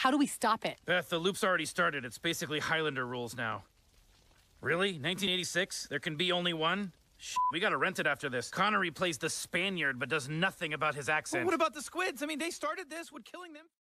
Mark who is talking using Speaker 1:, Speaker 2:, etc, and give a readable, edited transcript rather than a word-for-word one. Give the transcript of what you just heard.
Speaker 1: How do we stop it?
Speaker 2: Beth, the loop's already started. It's basically Highlander rules now. Really? 1986? There can be only one? Shit, we gotta rent it after this. Connery plays the Spaniard, but does nothing about his accent.
Speaker 3: Well, what about the squids? I mean, they started this. Would killing them...